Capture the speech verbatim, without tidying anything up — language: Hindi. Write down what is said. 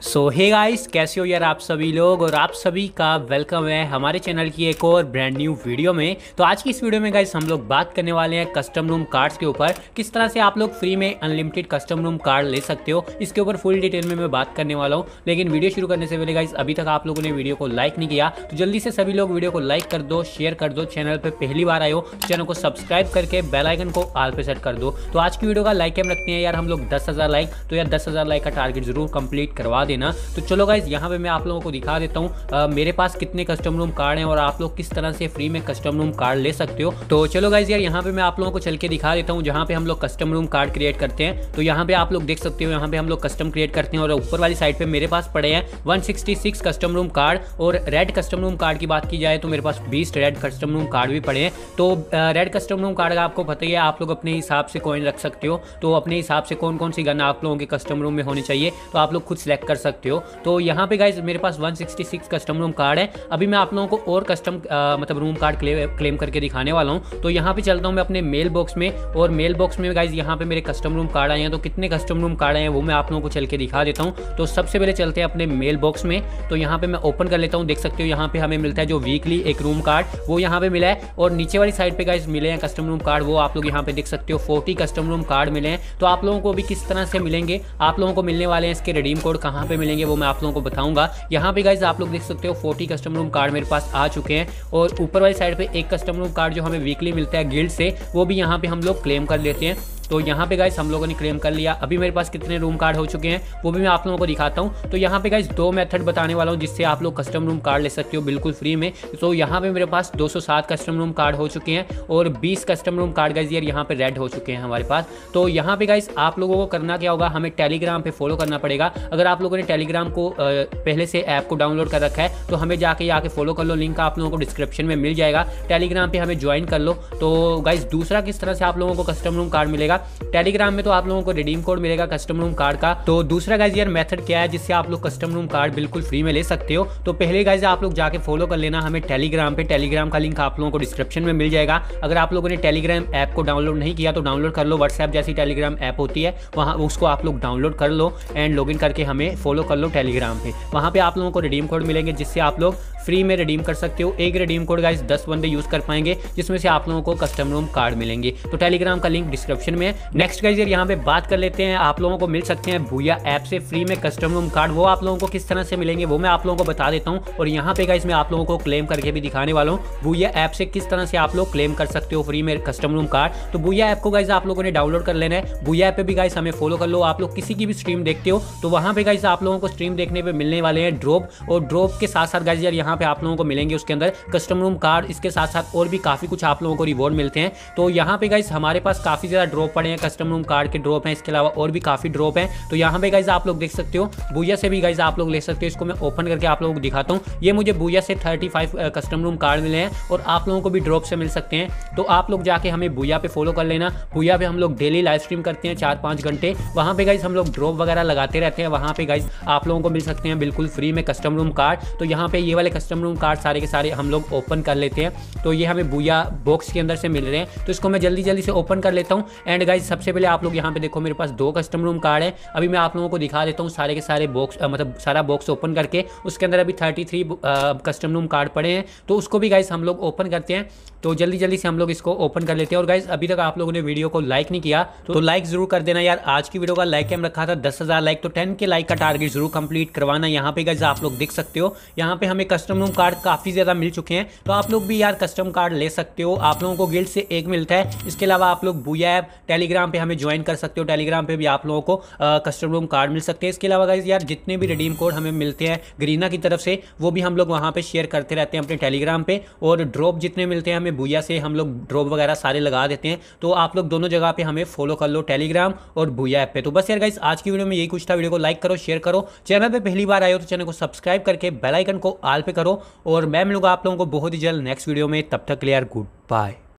सो हे गाइस, कैसे हो यार आप सभी लोग। और आप सभी का वेलकम है हमारे चैनल की एक और ब्रांड न्यू वीडियो में। तो आज की इस वीडियो में गाइस हम लोग बात करने वाले हैं कस्टम रूम कार्ड्स के ऊपर, किस तरह से आप लोग फ्री में अनलिमिटेड कस्टम रूम कार्ड ले सकते हो। इसके ऊपर फुल डिटेल में मैं बात करने वाला हूँ। लेकिन वीडियो शुरू करने से पहले गाइस, अभी तक आप लोगों ने वीडियो को लाइक नहीं किया तो जल्दी से सभी लोग वीडियो को लाइक कर दो, शेयर कर दो। चैनल पर पहली बार आए हो तो चैनल को सब्सक्राइब करके बेल आइकन को ऑल पे सेट कर दो। तो आज की वीडियो का लाइक हम रखते हैं यार हम लोग दस हजार लाइक। तो यार दस हजार लाइक का टारगेट जरूर कंप्लीट करवा देना। तो चलो गाइस, यहाँ पे मैं आप लोगों को दिखा देता हूँ मेरे पास कितने कस्टम रूम कार्ड हैं और आप लोग किस तरह से फ्री में कस्टम रूम कार्ड ले सकते हो। तो चलो गाइस यार, यहाँ पे मैं आप लोगों को चल के दिखा देता हूँ जहाँ पे हम लोग कस्टम रूम कार्ड क्रिएट करते हैं। तो यहाँ पे आप लोग देख सकते हो, यहाँ पे हम लोग कस्टम क्रिएट करते हैं और ऊपर वाली साइड पे मेरे पास पड़े हैं एक सौ छियासठ कस्टम रूम कार्ड। और रेड कस्टम रूम कार्ड की बात की जाए तो मेरे पास बीस रेड कस्टम रूम कार्ड भी पड़े हैं। तो रेड कस्टम रूम कार्ड का आपको पता ही है, आप लोग अपने हिसाब से कॉइन रख सकते हो। तो अपने हिसाब से कौन कौन सी गन आप लोगों के कस्टम रूम में होनी चाहिए तो आप लोग खुद सेलेक्ट कर सकते हो। तो यहाँ पे गाइस मेरे पास एक सौ छियासठ कस्टम रूम कार्ड है। अभी मैं आप लोगों को और कस्टम मतलब रूम कार्ड क्ले, क्लेम करके दिखाने वाला हूँ। तो यहाँ पे चलता हूँ मैं अपने मेल बॉक्स में, और मेल बॉक्स में गाइस यहाँ पे मेरे कस्टम रूम कार्ड आए हैं। तो कितने कस्टम रूम कार्ड आए हैं वो मैं आप लोगों को चल के दिखा देता हूँ। तो सबसे पहले चलते हैं अपने मेल बॉक्स में। तो यहाँ पे मैं ओपन कर लेता हूँ। देख सकते हो यहाँ पे हमें मिलता है जो वीकली एक रूम कार्ड, वो यहाँ पे मिला है। और नीचे वाली साइड पे गाइस मिले हैं कस्टम रूम कार्ड, वो आप लोग यहाँ पे देख सकते हो चालीस कस्टम रूम कार्ड मिले हैं। तो आप लोगों को भी किस तरह से मिलेंगे, आप लोगों को मिलने वाले हैं, इसके रिडीम कोड कहाँ पे मिलेंगे वो मैं आप लोगों को बताऊंगा। यहाँ पे गाइस आप लोग देख सकते हो चालीस कस्टम रूम कार्ड मेरे पास आ चुके हैं। और ऊपर वाली साइड पे एक कस्टम रूम कार्ड जो हमें वीकली मिलता है गिल्ड से, वो भी यहाँ पे हम लोग क्लेम कर लेते हैं। तो यहाँ पे गाइस हम लोगों ने क्लेम कर लिया। अभी मेरे पास कितने रूम कार्ड हो चुके हैं वो भी मैं आप लोगों को दिखाता हूँ। तो यहाँ पे गाइस दो मेथड बताने वाला हूँ जिससे आप लोग कस्टम रूम कार्ड ले सकते हो बिल्कुल फ्री में। तो यहाँ पे मेरे पास दो सौ सात कस्टम रूम कार्ड हो चुके हैं और बीस कस्टम रूम कार्ड गाइस यार यहाँ पे रेड हो चुके हैं हमारे पास। तो यहाँ पे गाइस आप लोगों को करना क्या होगा, हमें टेलीग्राम पे फॉलो करना पड़ेगा। अगर आप लोगों ने टेलीग्राम को पहले से ऐप को डाउनलोड कर रखा है तो हमें जाके जाके फॉलो कर लो। लिंक आप लोगों को डिस्क्रिप्शन में मिल जाएगा। टेलीग्राम पे हमें ज्वाइन कर लो। तो गाइस दूसरा किस तरह से आप लोगों को कस्टम रूम कार्ड मिलेगा, टेलीग्राम तो आप लोगों को रिडीम कोड मिलेगा कस्टम रूम कार्ड का। तो दूसरा गाइस यार मेथड क्या है जिससे आप लोग कस्टम रूम कार्ड बिल्कुल फ्री में ले सकते हो। तो पहले गाइस आप लोग जाके फॉलो कर लेना हमें टेलीग्राम पे। टेलीग्राम का लिंक आप लोगों को डिस्क्रिप्शन में मिल जाएगा। अगर आप लोगों ने टेलीग्राम ऐप को डाउनलोड नहीं किया तो डाउनलोड कर लो। व्हाट्सएप जैसी टेलीग्राम ऐप होती है, वहाँ उसको आप लोग डाउनलोड कर लो एंड लॉगिन करके हमें फॉलो कर लो टेलीग्राम पे। वहाँ पे आप लोगों को रिडीम कोड मिलेंगे जिससे आप लोग फ्री में रिडीम कर सकते हो। एक रिडीम कोड गाइस दस बंदे यूज कर पाएंगे जिसमें से आप लोगों को कस्टम रूम कार्ड मिलेंगे। तो टेलीग्राम का लिंक डिस्क्रिप्शन में है। नेक्स्ट गाइस यार यहाँ पे बात कर लेते हैं, आप लोगों को मिल सकते हैं भूया ऐप से फ्री में कस्टम रूम कार्ड। वो आप लोगों को किस तरह से मिलेंगे वो मैं आप लोगों को बता देता हूँ। और यहाँ पे गाइस मैं आप लोगों को क्लेम करके भी दिखाने वाला हूँ भूया ऐप से किस तरह से आप लोग क्लेम कर सकते हो फ्री में कस्टम रूम कार्ड। तो भूया ऐप को गाइस आप लोगों ने डाउनलोड कर लेना है। भूया ऐप पे भी गाइस हमें फॉलो कर लो। आप लोग किसी की भी स्ट्रीम देखते हो तो वहाँ पे गाइस आप लोगों को स्ट्रीम देखने पे मिलने वाले हैं ड्रॉप, और ड्रॉप के साथ साथ गाइस यार यहाँ पे आप लोगों को मिलेंगे उसके अंदर कस्टम रूम कार्ड। इसके साथ साथ और भी काफी कुछ आप लोगों को रिवॉर्ड मिलते हैं। तो यहाँ पे गाइस हमारे पास काफी ज्यादा ड्रॉप पड़े हैं, कस्टम रूम कार्ड के ड्रॉप हैं, इसके अलावा और भी काफी ड्रॉप हैं। तो यहाँ पे गाइस आप लोग देख सकते हो भूया से भी गाइस आप लोग ले सकते हो। इसको मैं ओपन करके आप लोगों को दिखाता हूँ। ये मुझे भूया से पैंतीस कस्टम रूम कार्ड मिले हैं और आप लोगों को भी ड्रॉप से मिल सकते हैं। तो आप लोग जाके हमें भूया पे फॉलो कर लेना। भूया पे हम लोग डेली लाइव स्ट्रीम करते हैं चार पाँच घंटे। वहाँ पे गाइस हम लोग ड्रॉप वगैरह लगाते रहते हैं। वहाँ पे गाइस आप लोगों को मिल सकते हैं बिल्कुल फ्री में कस्टम रूम कार्ड। तो यहाँ पे ये वाले कस्टम रूम कार्ड सारे के सारे हम लोग ओपन कर लेते हैं। तो ये हमें भूया बॉक्स के अंदर से मिल रहे हैं। तो इसको मैं जल्दी जल्दी से ओपन कर लेता हूँ। एंड गाइस सबसे पहले आप लोग यहाँ पे देखो मेरे पास दो कस्टम रूम कार्ड है। अभी मैं आप लोगों को दिखा देता हूँ सारे के सारे बॉक्स, मतलब सारा बॉक्स ओपन करके। उसके अंदर अभी तैंतीस कस्टम रूम कार्ड पड़े हैं। तो उसको भी गाइस हम लोग ओपन करते हैं। तो जल्दी जल्दी से हम लोग इसको ओपन कर लेते हैं। और गाइस अभी तक आप लोगों ने वीडियो को लाइक नहीं किया तो, तो लाइक जरूर कर देना यार। आज की वीडियो का लाइक हम रखा था दस हजार लाइक, तो टेन के लाइक का टारगेट जरूर कंप्लीट करवाना। यहाँ पे गाइस आप लोग देख सकते हो यहाँ पे हमें कस्टम रूम कार्ड काफी ज्यादा मिल चुके हैं। तो आप लोग भी यार कस्टम कार्ड ले सकते हो। आप लोगों को गिल्ड से एक मिलता है। इसके अलावा आप लोग भूया ऐप टेलीग्राम पे हमें ज्वाइन कर सकते हो। टेलीग्राम पे भी आप लोगों को कस्टम रूम कार्ड मिल सकते हैं। इसके अलावा गाइस यार जितने भी रिडीम कोड हमें मिलते हैं गरीना की तरफ से वो भी हम लोग वहाँ पे शेयर करते रहते हैं अपने टेलीग्राम पे। और ड्रॉप जितने मिलते हैं हमें भूया से हम लोग ड्रॉप वगैरह सारे लगा देते हैं। तो आप लोग दोनों जगह पे हमें फॉलो कर लो, टेलीग्राम और भूया ऐप पे। तो बस यार गाइस आज की वीडियो में यही कुछ था। वीडियो को लाइक करो, शेयर करो। चैनल पे पहली बार आए हो तो चैनल को सब्सक्राइब करके बेल आइकन को ऑल पे करो। और मैं मिलूंगा आप लोगों को बहुत ही जल्द नेक्स्ट वीडियो में। तब तक के लिए यार गुड बाय।